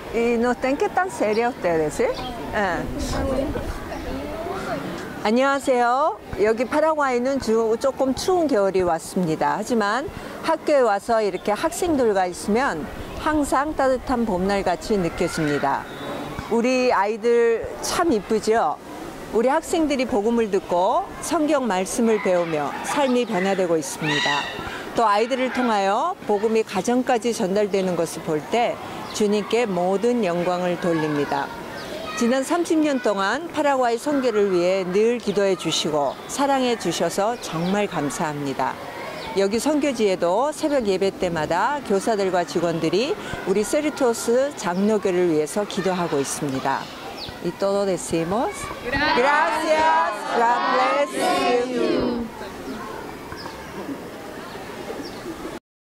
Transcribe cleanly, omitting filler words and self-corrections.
Y no estén que tan serios ustedes, ¿eh? 안녕하세요. 여기 파라과이는 조금 추운 겨울이 왔습니다. 하지만 학교에 와서 이렇게 학생들과 있으면 항상 따뜻한 봄날 같이 느껴집니다. 우리 아이들 참 이쁘죠? 우리 학생들이 복음을 듣고 성경 말씀을 배우며 삶이 변화되고 있습니다. 또 아이들을 통하여 복음이 가정까지 전달되는 것을 볼 때 주님께 모든 영광을 돌립니다. 지난 30년 동안 파라과이 선교를 위해 늘 기도해 주시고 사랑해 주셔서 정말 감사합니다. 여기 선교지에도 새벽 예배 때마다 교사들과 직원들이 우리 세르토스 장로교를 위해서 기도하고 있습니다. Y todo decimos, gracias, God bless you.